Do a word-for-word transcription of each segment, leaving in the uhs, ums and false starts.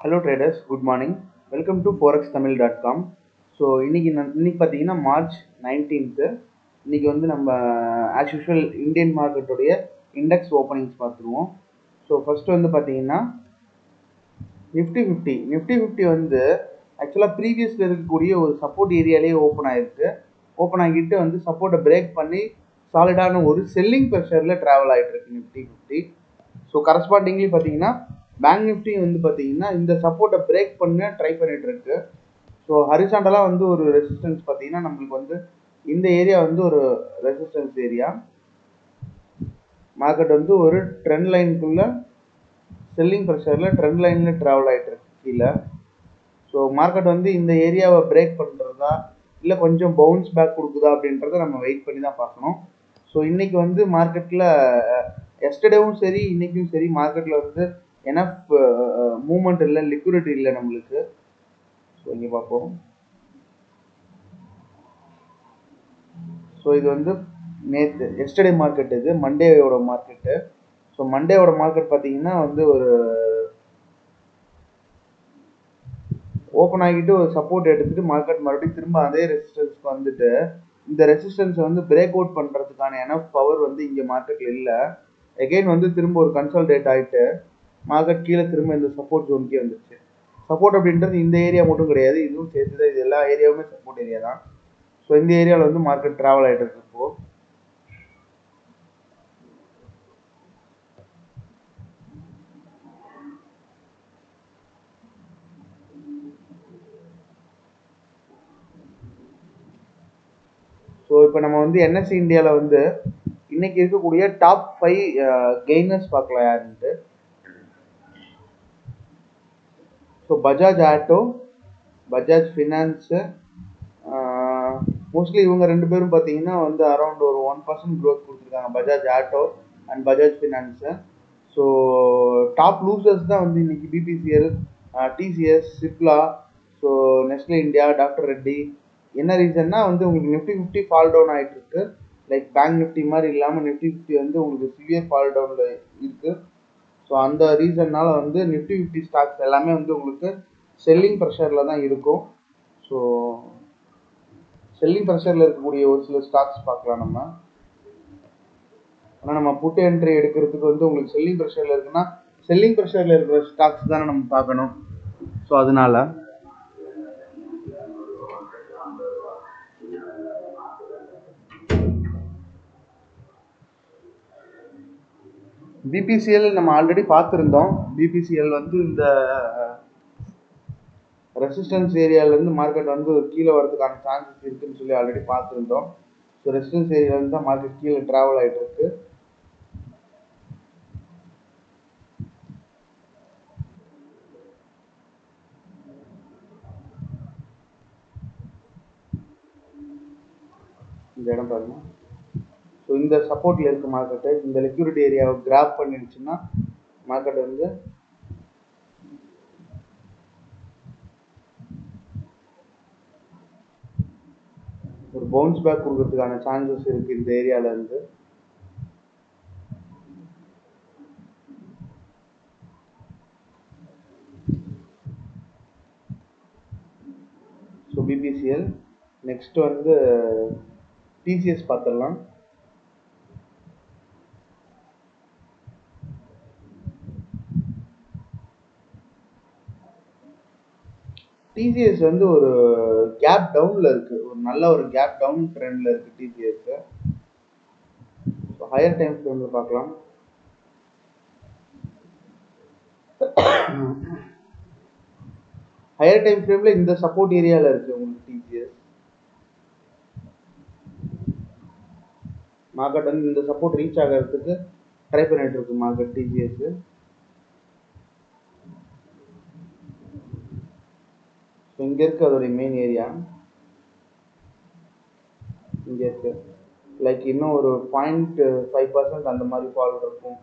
Hello traders, good morning. Welcome to forex tamil dot com. So இன்னைக்கு நான் இன்னைக்கு பார்த்தீங்கன்னா மார்ச் நைன்டீன்த்து இன்னைக்கு வந்து நம்ம ஆஸ் யூஷுவல் இந்தியன் மார்க்கெட்டுடைய இண்டெக்ஸ் ஓப்பனிங்ஸ் பார்த்துருவோம். ஸோ ஃபர்ஸ்ட் வந்து பார்த்தீங்கன்னா நிஃப்டி ஃபிஃப்டி நிஃப்டி ஃபிஃப்டி வந்து ஆக்சுவலாக ப்ரீவியஸில் இருக்கக்கூடிய ஒரு சப்போர்ட் ஏரியாலேயே ஓப்பன் ஆயிருக்கு. ஓப்பன் ஆகிட்டு வந்து சப்போர்ட்டை பிரேக் பண்ணி சாலிடான ஒரு செல்லிங் ப்ரெஷரில் ட்ராவல் ஆகிட்டு இருக்கு நிஃப்டி ஃபிஃப்டி. ஸோ கரஸ்பாண்டிங்லி பார்த்தீங்கன்னா பேங்க் நிஃப்டி வந்து பார்த்தீங்கன்னா இந்த சப்போர்ட்டை பிரேக் பண்ண ட்ரை பண்ணிட்டு இருக்கு. ஸோ ஹரிசாண்டலாக வந்து ஒரு ரெசிஸ்டன்ஸ் பார்த்தீங்கன்னா நம்மளுக்கு வந்து இந்த ஏரியா வந்து ஒரு ரெசிஸ்டன்ஸ் ஏரியா. மார்க்கெட் வந்து ஒரு ட்ரெண்ட் லைனுக்குள்ள செல்லிங் ப்ரெஷரில் ட்ரெண்ட் லைனில் ட்ராவல் ஆகிட்டு இருக்கு கீழே. ஸோ மார்க்கெட் வந்து இந்த ஏரியாவை பிரேக் பண்ணுறதா இல்லை கொஞ்சம் பவுன்ஸ் பேக் கொடுக்குதா அப்படின்றத நம்ம வெயிட் பண்ணி தான் பார்க்கணும். ஸோ இன்னைக்கு வந்து மார்க்கெட்டில் எஸ்டர்டேவும் சரி இன்னைக்கும் சரி மார்க்கெட்டில் வந்து எனஃப் மூவ்மெண்ட் இல்லை, லிக்விடிட்டி இல்லை நம்மளுக்கு. ஸோ இங்கே பார்ப்போம். ஸோ இது வந்து நேற்று எஸ்டர்டே மார்க்கெட், இது மண்டேயோட மார்க்கெட்டு. ஸோ மண்டேயோட மார்க்கெட் பார்த்தீங்கன்னா வந்து ஒரு ஓப்பன் ஆகிட்டு ஒரு சப்போர்ட் எடுத்துட்டு மார்க்கெட் மறுபடியும் திரும்ப அதே ரெசிஸ்டன்ஸ்க்கு வந்துட்டு இந்த ரெசிஸ்டன்ஸை வந்து பிரேக் அவுட் பண்ணுறதுக்கான எனஃப் பவர் வந்து இங்கே மார்க்கெட்டில் இல்லை. எகெயின் வந்து திரும்ப ஒரு கன்சால்டேட் ஆகிட்டு மார்க்கெட் கீழே திரும்ப இந்த சப்போர்ட் ஜோனுக்கே வந்துருச்சு. சப்போர்ட் அப்படின்றது இந்த ஏரியா மட்டும் கிடையாது, இதுவும் சேர்த்து தான். இது எல்லா ஏரியாவுமே சப்போர்ட் ஏரியா தான். ஸோ இந்த ஏரியாவில் வந்து மார்க்கெட் ட்ராவல் ஆகிட்டு இருக்கு இப்போ. ஸோ இப்போ நம்ம வந்து என்எஸ்சி இந்தியாவில் வந்து இன்னைக்கு இருக்கக்கூடிய டாப் ஃபைவ் கெய்னர்ஸ் பார்க்கலாம் யாருன்ட்டு. So Bajaj auto, Bajaj finance, mostly இவங்க ரெண்டு பேரும் பார்த்தீங்கன்னா வந்து அரௌண்ட் ஒரு ஒன் பர்சன்ட் க்ரோத் கொடுத்துருக்காங்க, Bajaj auto and Bajaj finance. So top losers தான் வந்து இன்னைக்கு BPCL, TCS, Cipla, so Nestle India, doctor Reddy. என்ன ரீசன்னா வந்து உங்களுக்கு நிஃப்டி ஃபிஃப்டி ஃபால் டவுன் ஆகிட்டு இருக்கு. லைக் பேங்க் நிஃப்டி மாதிரி இல்லாமல் நிஃப்டி ஃபிஃப்டி வந்து உங்களுக்கு சிவியர் ஃபால் டவுனில் இருக்குது. ஸோ அந்த ரீசன்னால வந்து நிஃப்டி ஃபிஃப்டி ஸ்டாக்ஸ் எல்லாமே வந்து உங்களுக்கு செல்லிங் ப்ரெஷரில் தான் இருக்கும். ஸோ செல்லிங் ப்ரெஷரில் இருக்கக்கூடிய ஒரு சில ஸ்டாக்ஸ் பார்க்கலாம் நம்ம. ஆனால் நம்ம புட் என்ட்ரி எடுக்கிறதுக்கு வந்து உங்களுக்கு செல்லிங் ப்ரெஷரில் இருக்குன்னா செல்லிங் ப்ரெஷரில் இருக்கிற ஸ்டாக்ஸ் தானே நம்ம பார்க்கணும். ஸோ அதனால பிபிசிஎல் நம்ம ஆல்ரெடி பார்த்துருந்தோம். பிபிசிஎல் வந்து இந்த ரெசிஸ்டன்ஸ் ஏரியாவிலேருந்து மார்க்கெட் வந்து கீழே வரதுக்கான சான்சஸ் இருக்குன்னு சொல்லி ஆல்ரெடி பார்த்துருந்தோம். ஸோ ரெசிஸ்டன்ஸ் ஏரியாவிலேருந்து தான் மார்க்கெட் கீழே ட்ராவல் ஆகிட்டு இருக்கு. இந்த இடம் பாருங்க. ஸோ இந்த சப்போர்ட்டில் இருக்க மார்க்கெட்டு இந்த லிக்விடிட்டி ஏரியாவை கிராப் பண்ணிடுச்சுன்னா மார்க்கெட் வந்து ஒரு பவுன்ஸ் பேக் கொடுக்கறதுக்கான சான்சஸ் இருக்குது இந்த ஏரியாவிலேருந்து. ஸோ பிபிசிஎல் நெக்ஸ்ட் வந்து டிசிஎஸ் பார்த்துடலாம். டிசிஎஸ் வந்து ஒரு கேப் டவுன்ல இருக்கு, ஒரு நல்ல ஒரு கேப் டவுன் ட்ரெண்ட்ல இருக்கு டிசிஎஸ். ஹையர் டைம் ஃப்ரேம்ல பார்க்கலாம். ஹையர் டைம் ஃப்ரேம்ல இந்த சப்போர்ட் ஏரியால இருக்கு உங்களுக்கு டிசிஎஸ். மார்க்கெட் வந்து இந்த சப்போர்ட் ரீச் ஆகிறதுக்கு ட்ரை பண்ணிட்டு இருக்கு மார்க்கெட் டிசிஎஸ். இங்க இருக்கு அதோடைய மெயின் ஏரியா, இங்க இருக்கு. லைக் இன்னும் ஒரு பாயிண்ட் ஃபைவ் பர்சன்ட் அந்த மாதிரி ஃபால் இருக்கும்.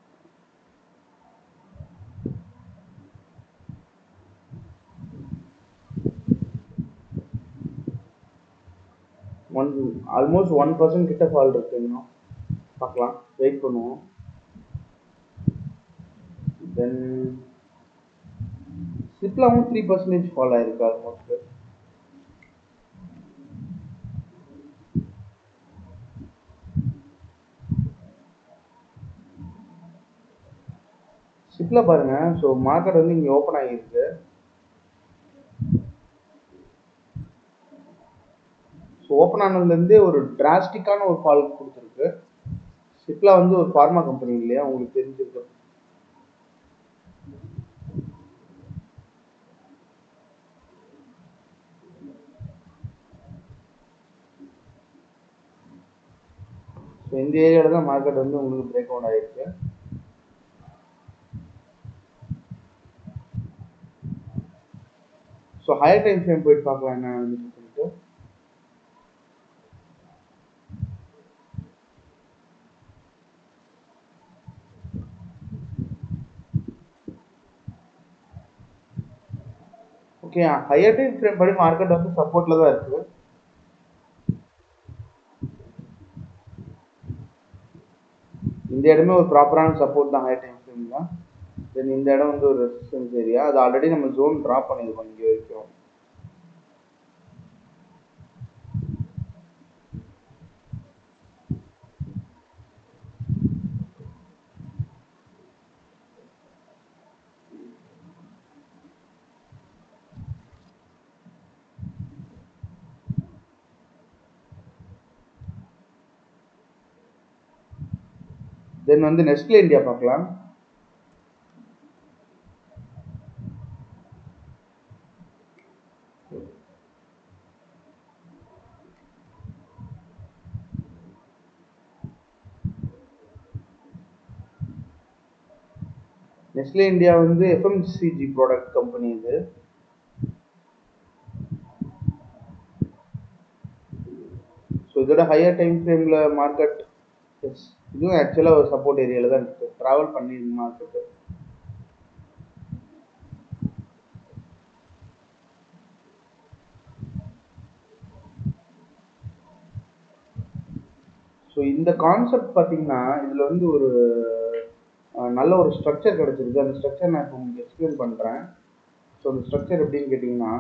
ஒன் ஆல்மோஸ்ட் ஒன் பர்சன்ட் கிட்ட ஃபால் இருக்கு. இன்னும் பார்க்கலாம், வெயிட் பண்ணுவோம். தென் சிப்லாவும் த்ரீ பர்சன்டேஜ் ஃபால் ஆயிருக்கு ஆல்மோஸ்ட். சிப்லா பாருங்க, ஸோ மார்க்கெட் வந்து இங்கே ஓப்பன் ஆகியிருக்கு. ஸோ ஓப்பன் ஆனதுலேருந்தே ஒரு டிராஸ்டிக்கான ஒரு ஃபால் கொடுத்துருக்கு. சிப்லா வந்து ஒரு ஃபார்மா கம்பெனி இல்லையா, உங்களுக்கு தெரிஞ்சிருக்கு. ஸோ இந்த ஏரியாவில் தான் மார்க்கெட் வந்து உங்களுக்கு பிரேக் அவுட் ஆகிருக்கு. ஸோ ஹையர் டைம் ஃப்ரேம் போயிட்டு பார்க்கலாம் என்ன சொல்லிட்டு. ஓகே, ஹையர் டைம் ஃப்ரேம் படி மார்க்கெட் வந்து சப்போர்ட்ல தான் இருக்கு. இந்த இடமே ஒரு ப்ராப்பரான சப்போர்ட் தான் ஹையர் டைம் ஃப்ரேம் தான். தென் இந்த இடம் வந்து ஒரு ரெசிஸ்டன்ஸ் ஏரியா, அது ஆல்ரெடி நம்ம ஜோன் ட்ராப் பண்ணியிருக்கோம் இங்கே வரைக்கும். தென் வந்து நெஸ்ட்லே இந்தியா பார்க்கலாம். நெஸ்ட்லே இந்தியா வந்து எஃப்எம்சிஜி ப்ராடக்ட் கம்பெனி இது. ஸோ இதோட ஹையர் டைம் ஃப்ரேமில் மார்க்கெட் இதுவும் ஆக்சுவலாக ஒரு சப்போர்ட் ஏரியாவில் தான் இருக்குது, ட்ராவல் பண்ணி மார்க்கெட்டு. ஸோ இந்த கான்செப்ட் பார்த்தீங்கன்னா இதில் வந்து ஒரு நல்ல ஒரு ஸ்ட்ரக்சர் கிடச்சிருக்கு. அந்த ஸ்ட்ரக்சர் நான் இப்போ உங்களுக்கு எக்ஸ்பிளைன் பண்ணுறேன். ஸோ அந்த ஸ்ட்ரக்சர் எப்படின்னு கேட்டிங்கன்னா,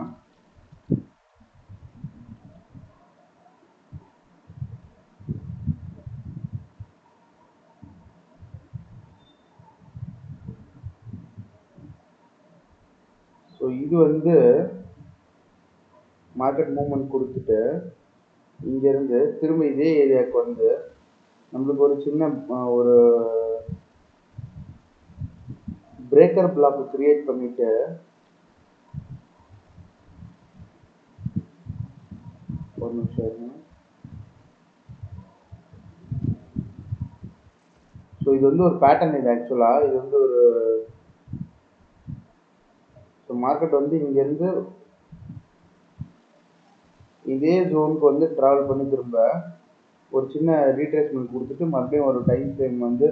ஸோ இது வந்து மார்க்கெட் மூவ்மெண்ட் கொடுத்துட்டு இங்கேருந்து திரும்ப இதே ஏரியாவுக்கு வந்து நம்மளுக்கு ஒரு சின்ன ஒரு பிரேக்கர் பிளாக் கிரியேட் பண்ணிட்டு ஒரு நிமிஷம். ஸோ இது வந்து ஒரு பேட்டர்ன். இது ஆக்சுவலாக இது வந்து ஒரு ஸோ மார்க்கெட் வந்து இங்கேருந்து இதே ஜோனுக்கு வந்து ட்ராவல் பண்ணி திரும்ப ஒரு சின்ன ரீட்ரேஸ்மெண்ட் கொடுத்துட்டு மறுபடியும் ஒரு டைம் ஃப்ரேம் வந்து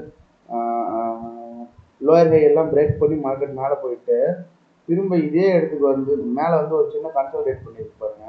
லோயர் ஹை எல்லாம் பிரேக் பண்ணி மார்க்கெட் மேலே போயிட்டு திரும்ப இதே இடத்துக்கு வந்து மேலே வந்து ஒரு சின்ன கன்சல்டேட் பண்ணியிருக்கு பாருங்க.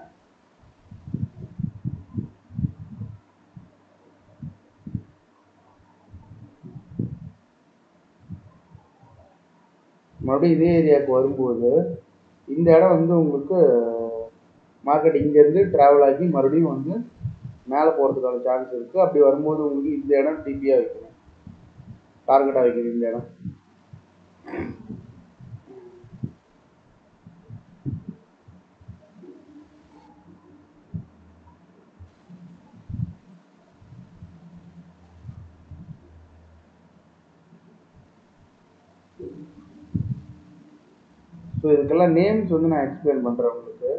மறுபடியும் இதே ஏரியாவுக்கு வரும்போது இந்த இடம் வந்து உங்களுக்கு மார்க்கெட் இங்கேருந்து ட்ராவல் ஆகி மறுபடியும் வந்து மேலே போகிறதுக்கான சான்ஸ் இருக்குது. அப்படி வரும்போது உங்களுக்கு இந்த இடம் டிபியாக வைக்கணும், டார்கெட்டாக வைக்கணும் இந்த இடம். ஸோ இதுக்கெல்லாம் நேம்ஸ் வந்து நான் எக்ஸ்பிளைன் பண்ணுறேன் உங்களுக்கு.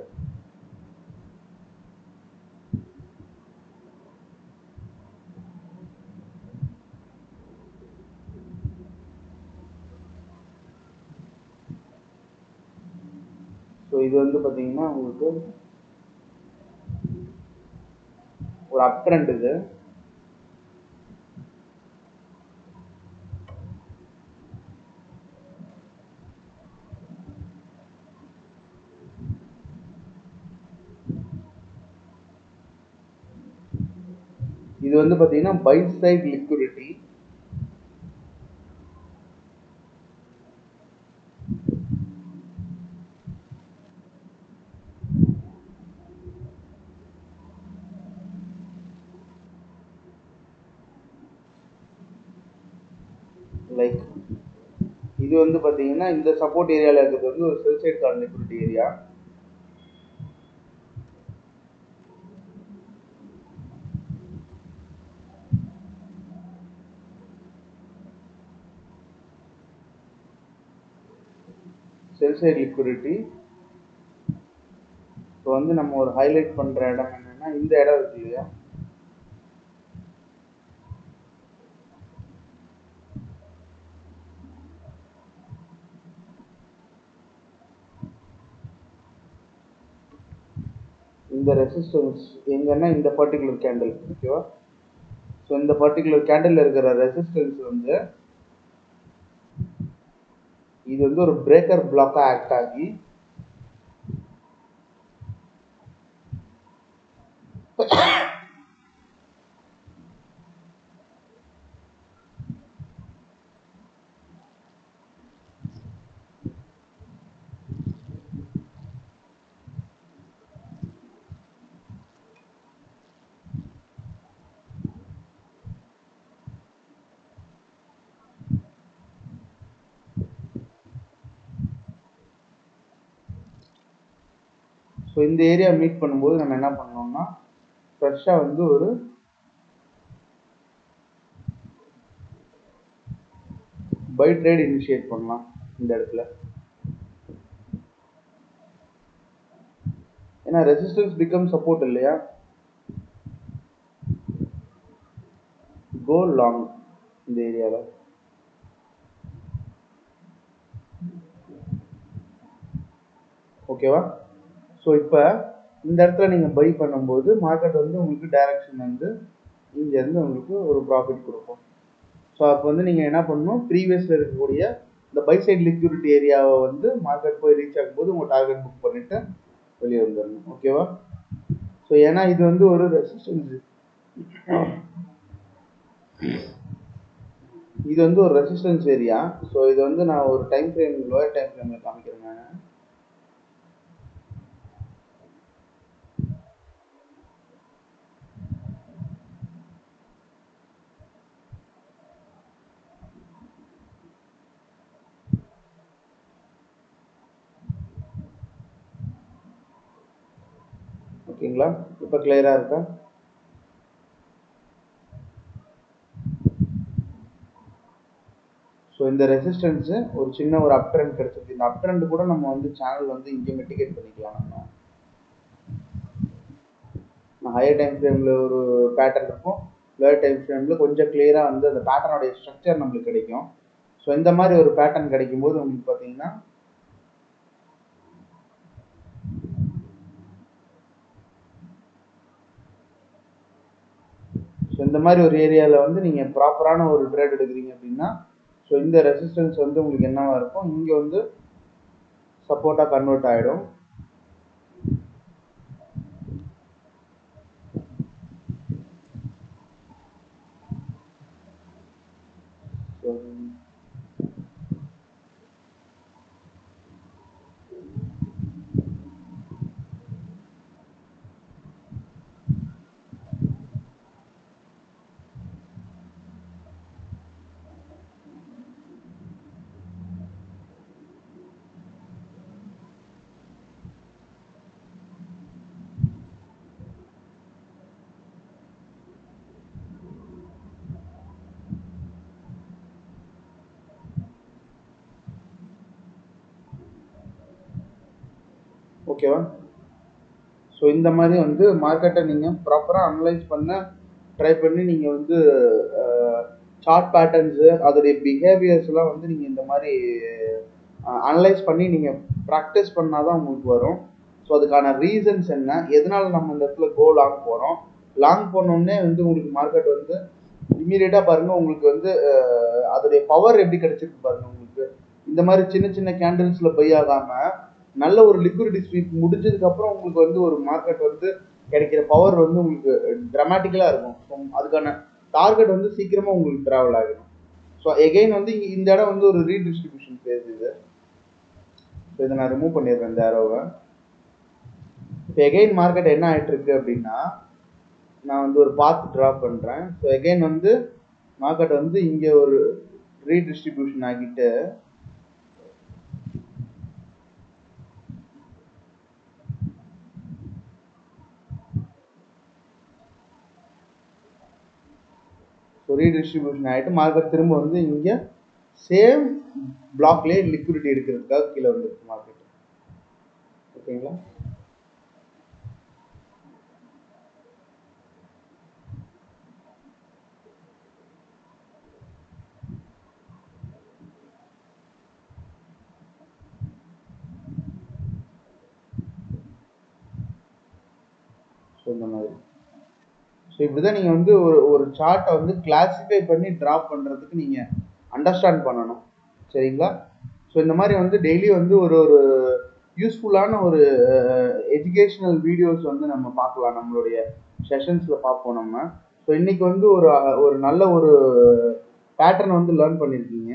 ஸோ இது வந்து பார்த்தீங்கன்னா உங்களுக்கு ஒரு அப் ட்ரெண்ட். இது இது வந்து பார்த்தீங்கன்னா பை சைட் லிக்விடிட்டி. இது வந்து பார்த்தீங்கன்னா இந்த சப்போர்ட் ஏரியாவில் இருக்கிறது வந்து ஒரு sell side call liquidity area. Sell side liquidity. இப்போ வந்து நம்ம ஒரு ஹைலைட் பண்ணுற இடம் என்னன்னா இந்த இடம் இருக்கு இல்லையா, இந்த ரெசிஸ்டன்ஸ் எங்கன்னா இந்த பர்டிகுலர் கேண்டில். ஓகேவா? ஸோ இந்த பர்டிகுலர் கேண்டில் இருக்கிற ரெசிஸ்டன்ஸ் வந்து இது வந்து ஒரு பிரேக்கர் பிளாக்கா ஆக்ட் ஆகி ஸோ இந்த ஏரியா மீட் பண்ணும்போது நம்ம என்ன பண்ணோம்னா ஃப்ரெஷ்ஷாக வந்து ஒரு பை ட்ரேட் இனிஷியேட் பண்ணலாம் இந்த இடத்துல. ஏன்னா ரெசிஸ்டன்ஸ் பிகம் சப்போர்ட் இல்லையா, கோ லாங் இந்த ஏரியாவில். ஓகேவா? ஸோ இப்போ இந்த இடத்துல நீங்கள் பை பண்ணும்போது மார்க்கெட் வந்து உங்களுக்கு டைரக்ஷன் வந்து இங்கேருந்து உங்களுக்கு ஒரு ப்ராஃபிட் கொடுக்கும். ஸோ அப்போ வந்து நீங்கள் என்ன பண்ணணும், ப்ரீவியஸில் இருக்கக்கூடிய இந்த பை சைட் லிக்விடிட்டி ஏரியாவை வந்து மார்க்கெட் போய் ரீச் ஆகும்போது உங்கள் டார்கெட் புக் பண்ணிவிட்டு வெளியே வந்துடணும். ஓகேவா? ஸோ ஏன்னா இது வந்து ஒரு ரெசிஸ்டன்ஸ், இது வந்து ஒரு ரெசிஸ்டன்ஸ் ஏரியா. ஸோ இது வந்து நான் ஒரு டைம் ஃப்ரேம் லோயர் டைம் ஃப்ரேமில் காமிக்கிறேன் நான். ஓகேங்களா? இப்போ கிளியரா இருக்கா? ஸோ இந்த ரெசிஸ்டன்ஸு ஒரு சின்ன ஒரு அப் ட்ரெண்ட் கிடைச்சிருக்கு. இந்த அப் ட்ரெண்ட் கூட நம்ம வந்து சேனல் வந்து இங்கே மிட்டிகேட் பண்ணிக்கலாம். நம்ம ஹையர் டைம் ஃப்ரேமில் ஒரு பேட்டர்ன் இருக்கும், லோயர் டைம் ஃப்ரேமில் கொஞ்சம் கிளியராக வந்து அந்த பேட்டர்னுடைய ஸ்ட்ரக்சர் நம்மளுக்கு கிடைக்கும். ஸோ இந்த மாதிரி ஒரு பேட்டர்ன் கிடைக்கும் போது உங்களுக்கு பார்த்தீங்கன்னா ஸோ இந்த மாதிரி ஒரு ஏரியாவில் வந்து நீங்கள் ப்ராப்பரான ஒரு ட்ரேட் எடுக்கிறீங்க அப்படின்னா ஸோ இந்த ரெசிஸ்டன்ஸ் வந்து உங்களுக்கு என்னவா இருக்கும், இங்கே வந்து சப்போர்ட்டாக கன்வெர்ட் ஆகிடும். ஓகேவா? ஸோ இந்த மாதிரி வந்து மார்க்கெட்டை நீங்கள் ப்ராப்பராக அனலைஸ் பண்ண ட்ரை பண்ணி நீங்கள் வந்து சார்ட் பேட்டர்ன்ஸு அதோடைய பிஹேவியர்ஸ்லாம் வந்து நீங்கள் இந்த மாதிரி அனலைஸ் பண்ணி நீங்கள் ப்ராக்டிஸ் பண்ணால் தான் உங்களுக்கு வரும். ஸோ அதுக்கான ரீசன்ஸ் என்ன, எதனால் நம்ம இந்த இடத்துல கோ லாங் போகிறோம், லாங் போனோடனே வந்து உங்களுக்கு மார்க்கெட் வந்து இம்மீடியட்டாக பாருங்கள் உங்களுக்கு வந்து அதோடைய பவர் எப்படி கிடைச்சிருக்கு பாருங்கள். உங்களுக்கு இந்த மாதிரி சின்ன சின்ன கேண்டில்ஸில் பை ஆகாமல் நல்ல ஒரு லிக்விடிட்டி ஸ்வீப் முடிஞ்சதுக்கப்புறம் உங்களுக்கு வந்து ஒரு மார்க்கெட் வந்து கிடைக்கிற பவர் வந்து உங்களுக்கு ட்ராமேட்டிக்கலாக இருக்கும். ஸோ அதுக்கான டார்கெட் வந்து சீக்கிரமாக உங்களுக்கு ட்ராவல் ஆகிடும். ஸோ எகெயின் வந்து இந்த இடம் வந்து ஒரு ரீடிஸ்ட்ரிபியூஷன் ஃபேஸ் இது. ஸோ இதை நான் ரிமூவ் பண்ணிடுறேன் இந்த ஏரோவை. இப்போ எகெயின் மார்க்கெட் என்ன ஆகிட்டு இருக்கு அப்படின்னா நான் வந்து ஒரு பாத் ட்ரா பண்ணுறேன். ஸோ எகெயின் வந்து மார்க்கெட் வந்து இங்கே ஒரு ரீடிஸ்ட்ரிபியூஷன் ஆகிட்டு ஸோ ரீடிஸ்ட்ரிபியூஷன் ஆகிட்டு மார்க்கெட் திரும்ப வந்து இங்கே சேம் பிளாக்லேயே லிக்விடிட்டி எடுக்கிறதுக்காக கீழே வந்துருக்கு மார்க்கெட். ஓகேங்களா? ஸோ இந்த மாதிரி ஸோ இப்படி தான் நீங்கள் வந்து ஒரு ஒரு சார்ட்டை வந்து கிளாஸிஃபை பண்ணி ட்ராப் பண்ணுறதுக்கு நீங்கள் அண்டர்ஸ்டாண்ட் பண்ணணும். சரிங்களா? ஸோ இந்த மாதிரி வந்து டெய்லி வந்து ஒரு ஒரு யூஸ்ஃபுல்லான ஒரு எஜுகேஷ்னல் வீடியோஸ் வந்து நம்ம பார்க்கலாம், நம்மளுடைய செஷன்ஸில் பார்ப்போம் நம்ம. ஸோ இன்றைக்கி வந்து ஒரு ஒரு நல்ல ஒரு பேட்டர்ன் வந்து லேர்ன் பண்ணியிருக்கீங்க.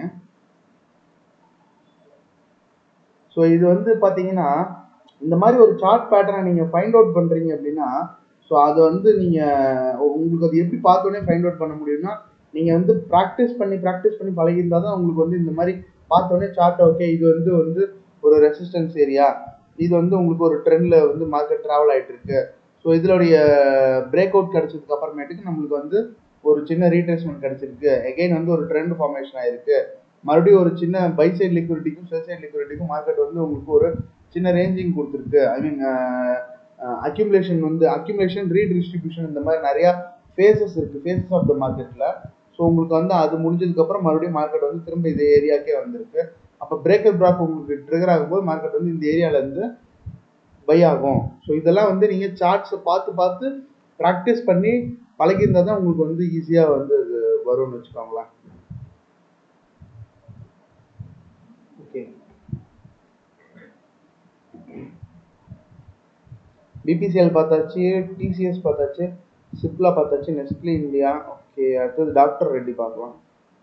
ஸோ இது வந்து பார்த்தீங்கன்னா இந்த மாதிரி ஒரு சார்ட் பேட்டர்னை நீங்கள் ஃபைண்ட் அவுட் பண்ணுறீங்க அப்படின்னா, ஸோ அதை வந்து நீங்கள் உங்களுக்கு அது எப்படி பார்த்தோன்னே ஃபைண்ட் அவுட் பண்ண முடியும்னா, நீங்கள் வந்து ப்ராக்டிஸ் பண்ணி ப்ராக்டிஸ் பண்ணி பழகியிருந்தால் தான் உங்களுக்கு வந்து இந்த மாதிரி பார்த்தோன்னே சார்ட் ஓகே இது வந்து வந்து ஒரு ரெசிஸ்டன்ஸ் ஏரியா, இது வந்து உங்களுக்கு ஒரு ட்ரெண்டில் வந்து மார்க்கெட் ட்ராவல் ஆகிட்டு இருக்கு. ஸோ இதனுடைய பிரேக் அவுட் கிடச்சதுக்கு அப்புறமேட்டுக்கு நம்மளுக்கு வந்து ஒரு சின்ன ரீட்ரேஸ்மெண்ட் கிடச்சிருக்கு, எகெயின் வந்து ஒரு ட்ரெண்ட் ஃபார்மேஷன் ஆகிருக்கு, மறுபடியும் ஒரு சின்ன பை சைட் லிக்விடிட்டிக்கும் செல் சைட் லிக்விடிட்டிக்கும் மார்க்கெட் வந்து உங்களுக்கு ஒரு சின்ன ரேஞ்சிங் கொடுத்துருக்கு. ஐ மீன் அக்யூமுலேஷன் வந்து அக்யூமுலேஷன் ரீடிஸ்ட்ரிபியூஷன் இந்த மாதிரி நிறையா ஃபேஸஸ் இருக்குது, ஃபேஸஸ் ஆஃப் த மார்க்கெட்டில். ஸோ உங்களுக்கு வந்து அது முடிஞ்சதுக்கப்புறம் மறுபடியும் மார்க்கெட் வந்து திரும்ப இதே ஏரியாக்கே வந்திருக்கு. அப்போ பிரேக்கர் ப்ராக் உங்களுக்கு ட்ரிகர் ஆகும்போது மார்க்கெட் வந்து இந்த ஏரியாவிலேருந்து பை ஆகும். ஸோ இதெல்லாம் வந்து நீங்கள் சார்ட்ஸை பார்த்து பார்த்து ப்ராக்டிஸ் பண்ணி பழகியிருந்தால் தான் உங்களுக்கு வந்து ஈஸியாக வந்து அது வரும்னு வச்சுக்கோங்களேன். ஓகே, பிபிசிஎல் பார்த்தாச்சு, டிசிஎஸ் பார்த்தாச்சு, சிப்லா பார்த்தாச்சு, நெஸ்ட்லி இந்தியா. ஓகே, அடுத்தது டாக்டர் ரெட்டி பார்க்கலாம்.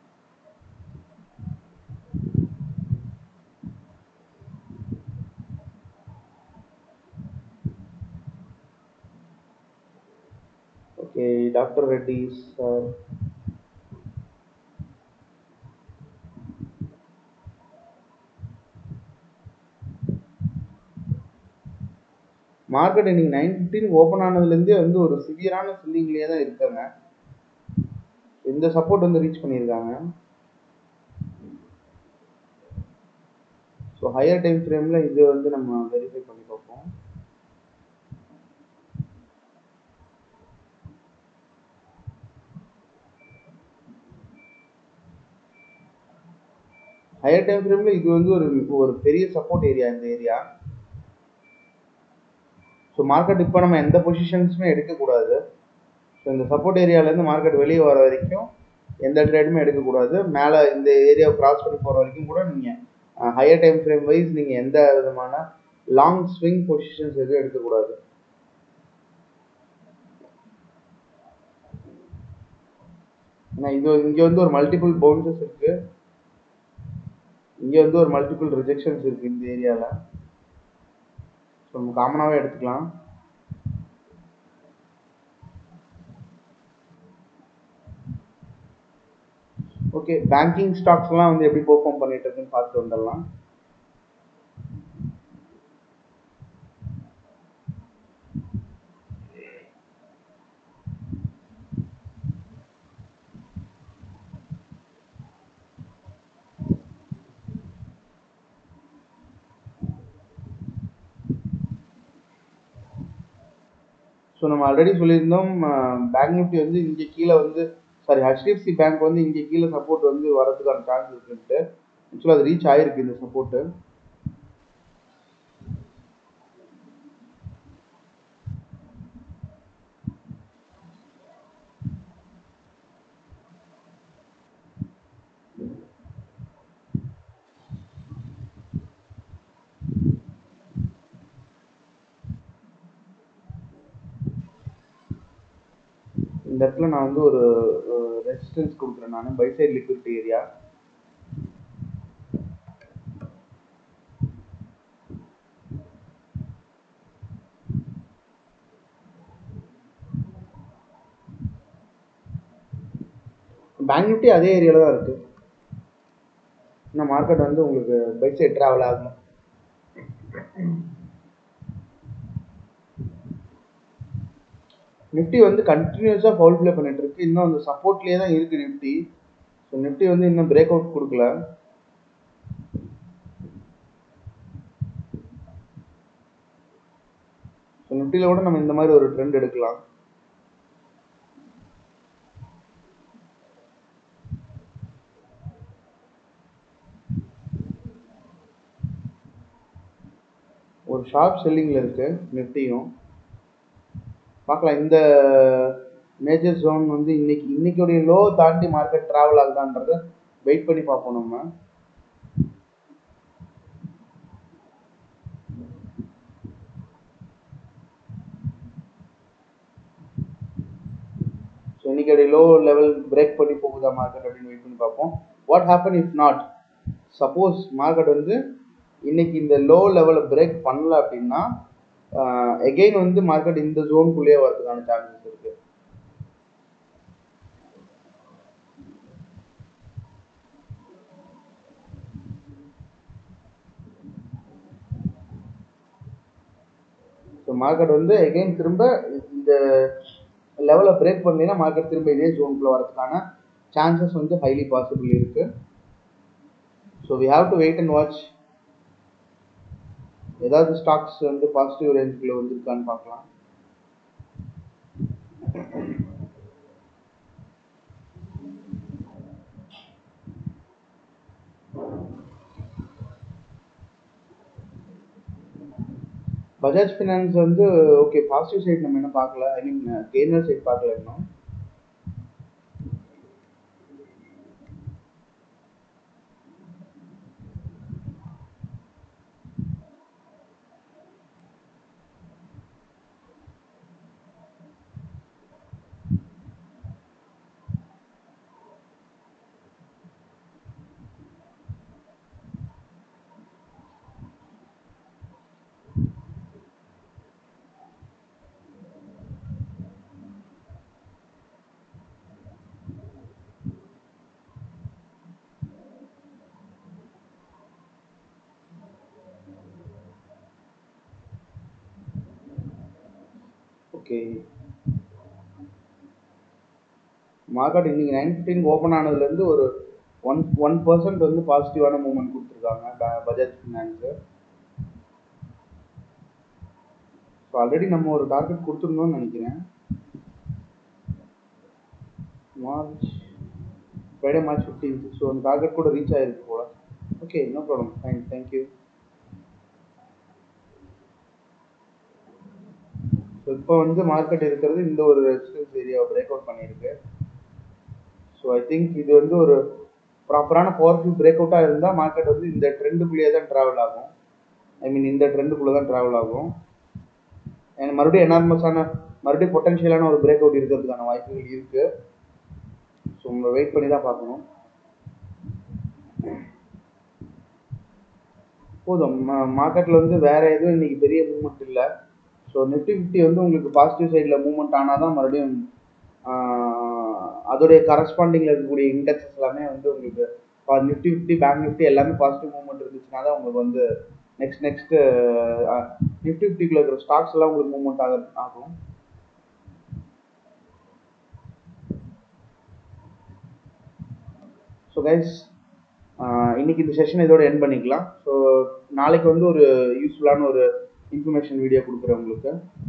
Okay, doctor Reddy sir. Market இன்னைக்கு நைன் ஃபிஃப்டின் ஓப்பன் ஆனதுலேருந்தே வந்து ஒரு சிவியரான செல்லிங்லேயே தான் இருக்காங்க. இந்த சப்போர்ட் வந்து ரீச் பண்ணியிருக்காங்க. ஸோ ஹையர் டைம் ஃப்ரேமில் இது வந்து நம்ம வெரிஃபை பண்ணி பார்ப்போம். ஹையர் டைம் ஃப்ரேமில் இது வந்து ஒரு ஒரு பெரிய சப்போர்ட் ஏரியா, இந்த ஏரியா. ஸோ மார்க்கெட் இப்போ நம்ம எந்த பொசிஷன்ஸுமே எடுக்கக்கூடாது. ஸோ இந்த சப்போர்ட் ஏரியாவிலேருந்து மார்க்கெட் வெளியே வர வரைக்கும் எந்த ட்ரேடுமே எடுக்கக்கூடாது. மேலே இந்த ஏரியாவை கிராஸ் பண்ணி போகிற வரைக்கும் கூட நீங்கள் ஹையர் டைம் ஃப்ரேம் வைஸ் நீங்கள் எந்த விதமான லாங் ஸ்விங் பொசிஷன்ஸ் எதுவும் எடுக்கக்கூடாது. ஏன்னா இது இங்கே வந்து ஒரு மல்டிபிள் பவுன்சஸ் இருக்குது, இங்கே வந்து ஒரு மல்டிபிள் ரிஜெக்ஷன்ஸ் இருக்குது இந்த ஏரியாவில். ஸோ நம்ம காமனாகவே எடுத்துக்கலாம். ஓகே, பேங்கிங் ஸ்டாக்ஸ்லாம் வந்து எப்படி பெர்ஃபார்ம் பண்ணிட்டு இருக்குன்னு பார்த்துட்டு வந்துடலாம். ஸோ நம்ம ஆல்ரெடி சொல்லியிருந்தோம், பேங்க் நிஃப்டி வந்து இங்கே கீழே வந்து சாரி ஹெச்டிஎஃப்சி பேங்க் வந்து இங்கே கீழே சப்போர்ட் வந்து வரதுக்கான சான்ஸ் இருக்குன்ட்டு. ஆக்சுவலாக அது ரீச் ஆகிருக்கு இந்த சப்போர்ட்டு. இந்த இடத்துல நான் வந்து ஒரு ரெசிஸ்டன்ஸ் கொடுக்குறேன், நான் buy side liquidity area. Bank Nifty அதே ஏரியாவில் தான் இருக்குது. இன்னும் மார்க்கெட் வந்து உங்களுக்கு பை சைட் ட்ராவல் ஆகும். நிஃப்டி வந்து கண்டினியூஸாக ஃபவுல் ப்ளே பண்ணிட்டு இருக்கு. இன்னும் அந்த சப்போர்ட்லேயே தான் இருக்கு நிஃப்டி. ஸோ நிஃப்டி வந்து இன்னும் பிரேக் அவுட் கொடுக்கல. ஸோ நிஃப்டியில் கூட நம்ம இந்த மாதிரி ஒரு ட்ரெண்ட் எடுக்கலாம். ஒரு ஷார்ப் செல்லிங்கில் இருக்கு நிஃப்டியும். பார்க்கலாம் இந்த மேஜர் ஜோன் வந்து இன்னைக்கு இன்னைக்குடைய லோ தாண்டி மார்க்கெட் ட்ராவல் ஆகுதான்றத வெயிட் பண்ணி பார்ப்போம் நம்ம. ஸோ இன்னைக்குடைய லோ லெவல் பிரேக் பண்ணி போகுதா மார்க்கெட் அப்படின்னு வெயிட் பண்ணி பார்ப்போம். What happen if not, suppose market வந்து இன்னைக்கு இந்த லோ லெவலை பிரேக் பண்ணல அப்படின்னா எகெயின் வந்து மார்க்கெட் இந்த ஜோனுக்குள்ளேயே வரதுக்கான சான்சஸ் இருக்கு. ஸோ மார்க்கெட் வந்து எகெயின் திரும்ப இந்த லெவலை பிரேக் பண்ணலைன்னா மார்க்கெட் திரும்ப இதே ஜோனுக்குள்ள வரதுக்கான சான்சஸ் வந்து ஹைலி பாசிபிள் இருக்கு. So we have to wait and watch. ஏதாவது ஸ்டாக்ஸ் வந்து பாசிட்டிவ் ரேஞ்சுக்குள்ள வந்துருக்கான்னு பார்க்கலாம். பஜாஜ் ஃபினான்ஸ் வந்து ஓகே பாசிட்டிவ் சைட் நம்ம என்ன பார்க்கல, ஐ மீன் கெய்னர் சைட் பார்க்கல இன்னும். ஓகே மார்க்கெட் இன்னைக்கு நைன் ஃபிஃப்டீன் ஓப்பன் ஆனதுலேருந்து ஒரு ஒன் ஒன் பர்சன்ட் வந்து பாசிட்டிவான மூவ்மெண்ட் கொடுத்துருக்காங்க பஜாஜ் ஃபினான்ஸு. ஸோ ஆல்ரெடி நம்ம ஒரு டார்கெட் கொடுத்துருந்தோம்னு நினைக்கிறேன். March Friday March fifteenth. So அந்த டார்கெட் கூட ரீச் ஆகிருக்கு போல. Okay no problem, fine, thank you. So இப்போ வந்து மார்க்கெட் இருக்கிறது இந்த ஒரு ரெசிஸ்டன்ஸ் ஏரியாவை பிரேக் அவுட் பண்ணியிருக்கு. ஸோ ஐ திங்க் இது வந்து ஒரு ப்ராப்பரான பவர்ஃபுல் பிரேக் அவுட்டாக இருந்தால் மார்க்கெட் வந்து இந்த ட்ரெண்டுக்குள்ளேயே தான் ட்ராவல் ஆகும். ஐ மீன் இந்த ட்ரெண்டுக்குள்ளே தான் ட்ராவல் ஆகும். அண்ட் மறுபடியும் எனார்மஸான மறுபடியும் பொட்டன்ஷியலான ஒரு பிரேக் அவுட் இருக்கிறதுக்கான வாய்ப்புகள் இருக்குது. ஸோ உங்களை வெயிட் பண்ணி தான் பார்க்கணும். போதும், மார்க்கெட்டில் வந்து வேறு எதுவும் இன்றைக்கி பெரிய மூவ்மெண்ட் இல்லை. ஸோ நிஃப்டி ஃபிஃப்டி வந்து உங்களுக்கு பாசிட்டிவ் சைடில் மூவ்மெண்ட் ஆனால் தான் மறுபடியும் அதோடைய கரஸ்பாண்டிங்கில் இருக்கக்கூடிய இண்டெக்ஸஸ் எல்லாமே வந்து உங்களுக்கு நிஃப்டி ஃபிஃப்டி பேங்க் நிஃப்டி எல்லாமே பாசிட்டிவ் மூவ்மெண்ட் இருந்துச்சுன்னா தான் உங்களுக்கு வந்து நெக்ஸ்ட் நெக்ஸ்ட்டு நிஃப்டி ஃபிஃப்டிக்குள்ள இருக்கிற ஸ்டாக்ஸ் எல்லாம் உங்களுக்கு மூவ்மெண்ட் ஆக ஆகும். ஸோ கைஸ் இன்னைக்கு இந்த செஷன் இதோட எண்ட் பண்ணிக்கலாம். ஸோ நாளைக்கு வந்து ஒரு யூஸ்ஃபுல்லான ஒரு இன்ஃபர்மேஷன் வீடியோ கொடுக்குறேன் உங்களுக்கு.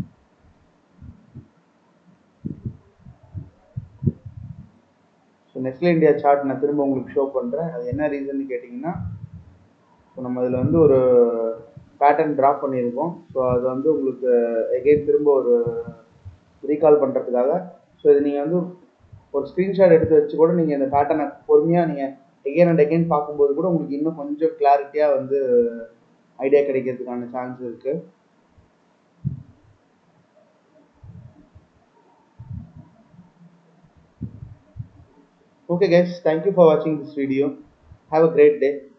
ஸோ நெஸ்லே இந்தியா சார்ட் நான் திரும்ப உங்களுக்கு ஷோ பண்ணுறேன். அது என்ன ரீசன்னு கேட்டிங்கன்னா, ஸோ நம்ம இதில் வந்து ஒரு பேட்டர்ன் ட்ராப் பண்ணியிருக்கோம். ஸோ அது வந்து உங்களுக்கு எகெயின் திரும்ப ஒரு ரீகால் பண்ணுறதுக்காக. ஸோ இது நீங்கள் வந்து ஒரு ஸ்க்ரீன்ஷாட் எடுத்து வச்சு கூட நீங்கள் இந்த பேட்டர்னை பொறுமையாக நீங்கள் எகெயின் அண்ட் எகெயின் பார்க்கும்போது கூட உங்களுக்கு இன்னும் கொஞ்சம் கிளாரிட்டியாக வந்து ஐடியா கிடைக்கிறதுக்கான சான்ஸ் இருக்குது. Okay guys, thank you for watching this video. Have a great day.